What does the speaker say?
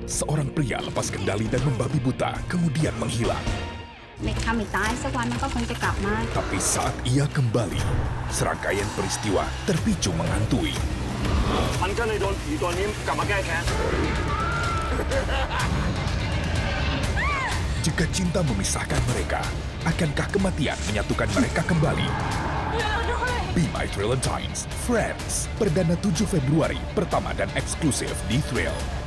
seorang pria lepas kendali dan membabi buta kemudian menghilang. ไม่ทำไม่ตายสักวันมันก็คงจะกลับมา Tapi saat ia kembali, serangkaian peristiwa terpicu menghantui. มันก็เลยโดนผีตัวนี้กลับมาแก้แค้น Jika cinta memisahkan mereka, akankah kematian menyatukan mereka kembali? Be My Thrillentines, Friends, perdana 7 Februari, pertama dan eksklusif di Thrill.